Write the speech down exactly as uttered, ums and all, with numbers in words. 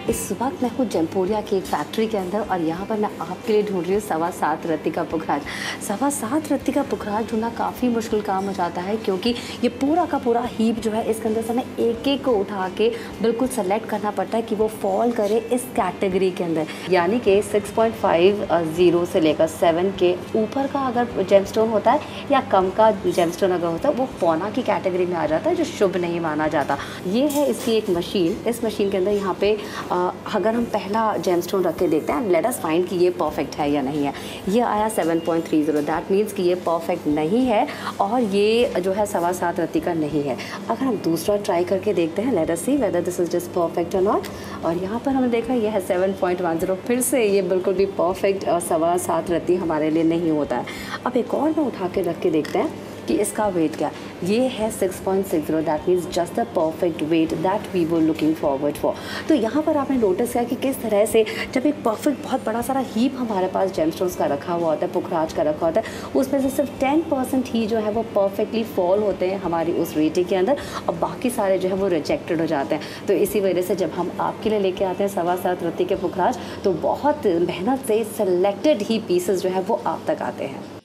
इस वक्त मैं हूँ जमपोरिया की एक फैक्ट्री के अंदर और यहाँ पर मैं आपके लिए ढूंढ रही हूँ सवा सात रत्ती का पुखराज। सवा सात रत्ती का पुखराज ढूंढना काफ़ी मुश्किल काम हो जाता है, क्योंकि ये पूरा का पूरा हीप जो है इसके अंदर से हमें एक एक को उठा के बिल्कुल सेलेक्ट करना पड़ता है कि वो फॉल करे इस कैटेगरी के अंदर। यानी कि सिक्स पॉइंट फाइव ज़ीरो से लेकर सेवन के ऊपर का अगर जेमस्टोन होता है या कम का जेमस्टोन अगर होता है वो पौना की कैटेगरी में आ जाता है, जो शुभ नहीं माना जाता। ये है इसकी एक मशीन। इस मशीन के अंदर यहाँ पे आ, अगर हम पहला जेमस्टोन रख के देखते हैं, लेट अस फाइंड कि ये परफेक्ट है या नहीं है। ये आया seven point three zero, that means कि ये परफेक्ट नहीं है और ये जो है सवा सात रत्ती का नहीं है। अगर हम दूसरा ट्राई करके देखते हैं, let us see whether this is just perfect और नॉट। और यहाँ पर हमने देखा ये है सेवन पॉइंट वन ज़ीरो, फिर से ये बिल्कुल भी परफेक्ट सवा सात रत्ती हमारे लिए नहीं होता है। अब एक और में उठा के रख के देखते हैं कि इसका वेट क्या। ये है six point six zero, that means just the perfect weight that we were looking forward for. तो यहाँ पर आपने नोटिस किया कि किस तरह से जब एक परफेक्ट बहुत बड़ा सारा हीप हमारे पास जेमस्टोन्स का रखा हुआ होता है, पुखराज का रखा होता है, उसमें से सिर्फ टेन परसेंट ही जो है वो परफेक्टली फॉल होते हैं हमारी उस रेटिंग के अंदर और बाकी सारे जो है वो रिजेक्टेड हो जाते हैं। तो इसी वजह से जब हम आपके लिए लेके आते हैं सवा सात रत्ती के पुखराज, तो बहुत मेहनत से सेलेक्टेड ही पीसेस जो है वो आप तक आते हैं।